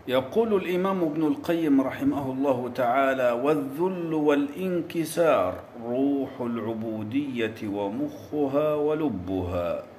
يقول الإمام ابن القيم رحمه الله تعالى: والذل والانكسار روح العبودية ومخها ولبها.